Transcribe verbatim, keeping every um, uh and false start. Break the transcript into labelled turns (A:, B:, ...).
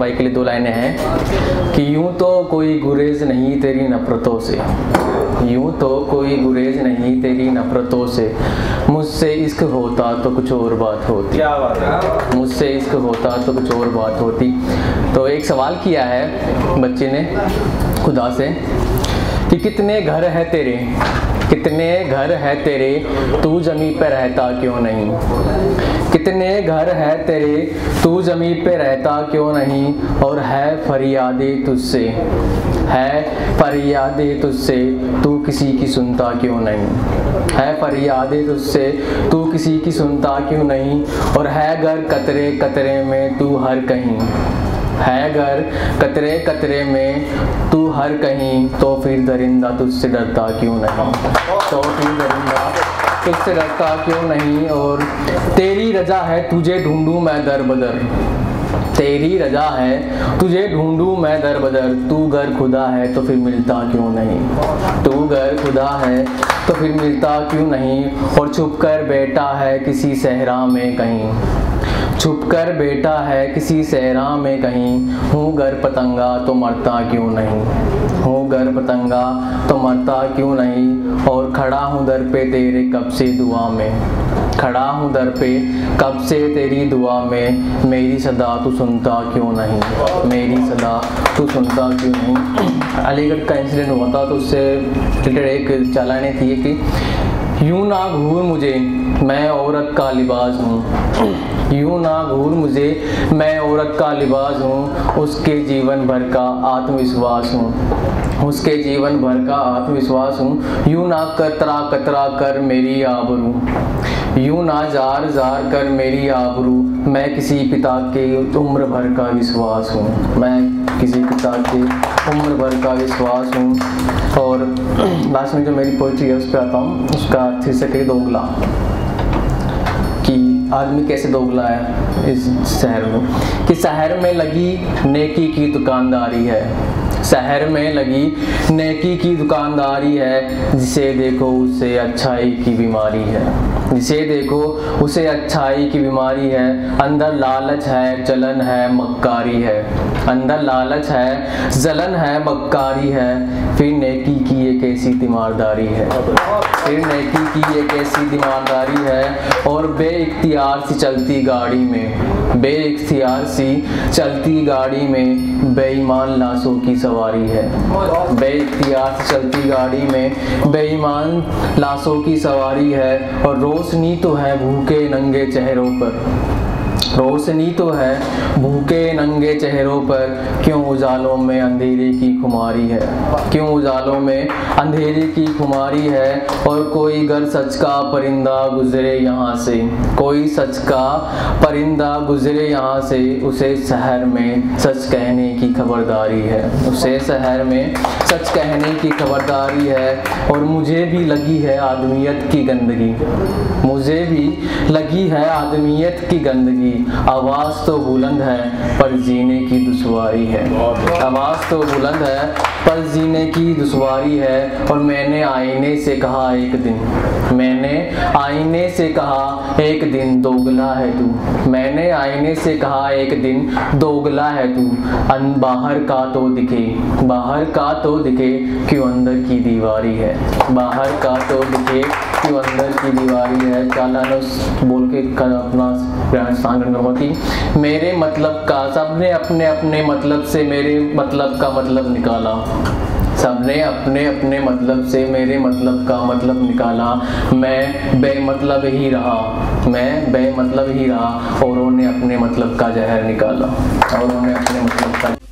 A: भाई के लिए दो लाइनें हैं कि यूं तो कोई गुरेज नहीं तेरी नफरतों से, यूं तो कोई गुरेज नहीं तेरी नफरतों से, मुझसे इश्क होता तो कुछ और बात होती।
B: क्या बात है?
A: मुझसे इश्क होता तो कुछ और बात होती। तो एक सवाल किया है बच्चे ने खुदा से कि कितने घर है तेरे, कितने घर है तेरे, तू जमी पे रहता क्यों नहीं। कितने घर है तेरे, तू जमी पे रहता क्यों नहीं। और है फरियादें तुझसे, है फरियादें तुझसे, तू किसी की सुनता क्यों नहीं। है फरियादें तुझसे, तू किसी की सुनता क्यों नहीं। और है घर कतरे कतरे में तू हर कहीं, है घर कतरे कतरे में तू हर कहीं। तो फिर दरिंदा तुझसे डरता क्यों नहीं, तो फिर दरिंदा तुझसे डरता क्यों नहीं। और तेरी रजा है तुझे ढूंढूं मैं दर बदर, तेरी रजा है तुझे ढूंढूं मैं दर बदर। तू घर खुदा है तो फिर मिलता क्यों नहीं, तू घर खुदा है तो फिर मिलता क्यों नहीं। और छुप कर बैठा है किसी सहरा में कहीं, छुप कर बैठा है किसी सहरा में कहीं। हूँ घर पतंगा तो मरता क्यों नहीं, हूँ घर पतंगा तो मरता क्यों नहीं। और खड़ा हूँ दर पे तेरे कब से दुआ में, खड़ा हूँ दर पे कब से तेरी दुआ में। मेरी सदा तू सुनता क्यों नहीं, मेरी सदा तू सुनता क्यों नहीं। अलीगढ़ का इंसिडेंट हुआ था तो उससे रिलेटेड एक चालाने थी कि यूं ना घूर मुझे मैं औरत का लिबास हूँ, यूं ना घूर मुझे मैं औरत का लिबास हूँ। उसके जीवन भर का आत्मविश्वास हूँ, उसके जीवन भर का आत्मविश्वास हूँ। यूं ना कतरा कतरा कर मेरी आबरू, यूं ना जार जार कर मेरी आबरू। मैं किसी पिता के उम्र भर का विश्वास हूँ, मैं किसी पिता के उम्र भर का विश्वास हूँ। और लास्ट में जो मेरी पोइट्री है उस पर आता हूँ। उसका शीर्षक है दोगला, कि आदमी कैसे दोगला है इस शहर में। कि शहर में लगी नेकी की दुकानदारी है, शहर में लगी नेकी की दुकानदारी है। जिसे देखो उसे अच्छाई की बीमारी है, जिसे देखो उसे अच्छाई की बीमारी है। अंदर लालच है जलन है मक्कारी है, अंदर लालच है जलन है मक्कारी है। फिर नेकी की एक ऐसी तीमारदारी है, फिर नेकी की एक ऐसी तीमारदारी है। और बेइख्तियार सी चलती गाड़ी में, बेइख्तियार सी चलती गाड़ी में बेईमान लाशों की सवारी है, बेइख्तियार से चलती गाड़ी में बेईमान लाशों की सवारी है। और रोशनी तो है भूखे नंगे चेहरों पर, रोशनी तो है भूखे नंगे चेहरों पर। क्यों उजालों में अंधेरे की खुमारी है, क्यों उजालों में अंधेरे की खुमारी है। और कोई घर सच का परिंदा गुजरे यहाँ से, कोई सच का परिंदा गुजरे यहाँ से। उसे शहर में सच कहने की खबरदारी है, उसे शहर में सच कहने की खबरदारी है। और मुझे भी लगी है आदमियत की गंदगी, मुझे भी लगी है आदमियत की गंदगी। आवाज़ तो बुलंद है पर जीने की दुश्वारी है, आवाज़ तो बुलंद है पर जीने की दुश्वारी है। और मैंने आईने से कहा एक दिन, मैंने आईने से कहा एक दिन दोगला है तू, मैंने आईने से कहा एक दिन दोगला है तू। अन बाहर का तो दिखे, बाहर का तो दिखे क्यों अंदर की दीवारी है, बाहर का तो दिखे क्यों अंदर की दीवारी है। चालानो बोल के अपना कि मेरे मतलब का सबने अपने अपने मतलब से मेरे मतलब का मतलब निकाला, सबने अपने अपने मतलब से मेरे मतलब का मतलब निकाला। मैं बेमतलब ही रहा, मैं बेमतलब ही रहा। और उन्होंने अपने मतलब का जहर निकाला, और उन्होंने अपने मतलब का